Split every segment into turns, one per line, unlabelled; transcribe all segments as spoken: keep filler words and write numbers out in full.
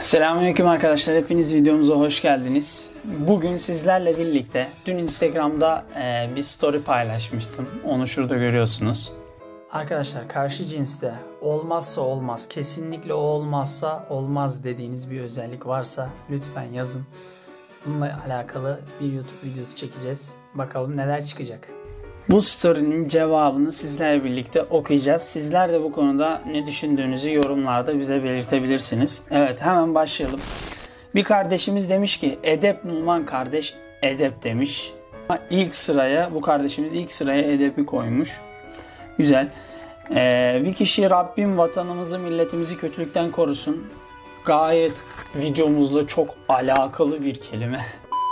Selamünaleyküm arkadaşlar, hepiniz videomuza hoş geldiniz. Bugün sizlerle birlikte dün Instagram'da e, bir story paylaşmıştım. Onu şurada görüyorsunuz. Arkadaşlar, karşı cinste olmazsa olmaz, kesinlikle o olmazsa olmaz dediğiniz bir özellik varsa lütfen yazın. Bununla alakalı bir YouTube videosu çekeceğiz. Bakalım neler çıkacak. Bu story'nin cevabını sizlerle birlikte okuyacağız. Sizler de bu konuda ne düşündüğünüzü yorumlarda bize belirtebilirsiniz. Evet, hemen başlayalım. Bir kardeşimiz demiş ki edep Numan kardeş edep demiş. İlk sıraya bu kardeşimiz ilk sıraya edebi koymuş. Güzel. Ee, bir kişi Rabbim vatanımızı milletimizi kötülükten korusun. Gayet videomuzla çok alakalı bir kelime.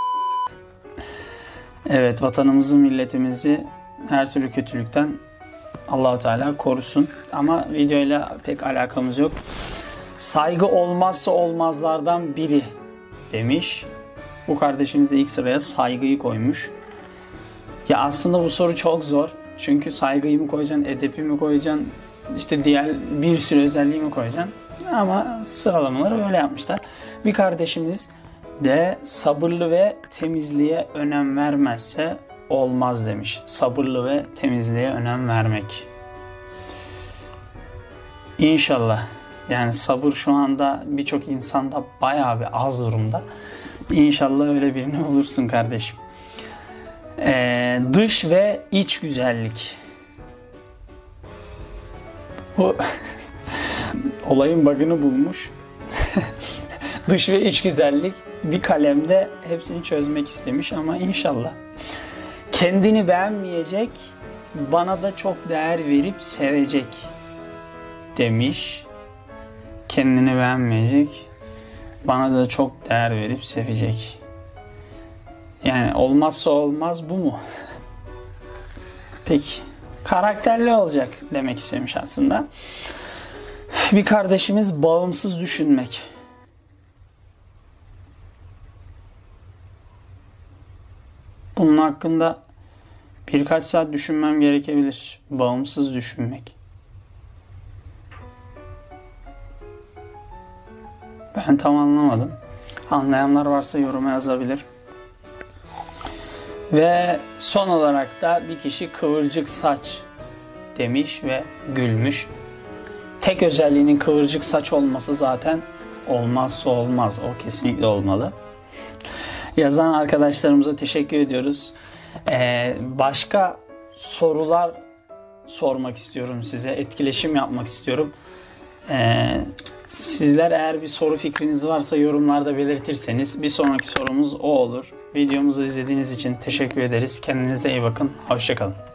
Evet, vatanımızı milletimizi her türlü kötülükten Allah-u Teala korusun. Ama videoyla pek alakamız yok. Saygı olmazsa olmazlardan biri demiş. Bu kardeşimiz de ilk sıraya saygıyı koymuş. Ya aslında bu soru çok zor. Çünkü saygıyı mı koyacaksın, edebi mi koyacaksın, işte diğer bir sürü özelliği mi koyacaksın? Ama sıralamaları böyle yapmışlar. Bir kardeşimiz de sabırlı ve temizliğe önem vermezse olmaz demiş. Sabırlı ve temizliğe önem vermek. İnşallah. Yani sabır şu anda birçok insanda bayağı bir az durumda. İnşallah öyle birini bulursun kardeşim. Ee, dış ve iç güzellik. Bu olayın bug'ını bulmuş. Dış ve iç güzellik bir kalemde hepsini çözmek istemiş ama inşallah. Kendini beğenmeyecek, bana da çok değer verip sevecek demiş. Kendini beğenmeyecek, bana da çok değer verip sevecek. Yani olmazsa olmaz bu mu? Peki, karakterli olacak demek istemiş aslında. Bir kardeşimiz bağımsız düşünmek. Bunun hakkında birkaç saat düşünmem gerekebilir. Bağımsız düşünmek. Ben tam anlamadım. Anlayanlar varsa yoruma yazabilir. Ve son olarak da bir kişi kıvırcık saç demiş ve gülmüş. Tek özelliğinin kıvırcık saç olması zaten olmazsa olmaz. O kesinlikle olmalı. Yazan arkadaşlarımıza teşekkür ediyoruz. Ee, başka sorular sormak istiyorum size. Etkileşim yapmak istiyorum. Ee, sizler eğer bir soru fikriniz varsa yorumlarda belirtirseniz bir sonraki sorumuz o olur. Videomuzu izlediğiniz için teşekkür ederiz. Kendinize iyi bakın. Hoşça kalın.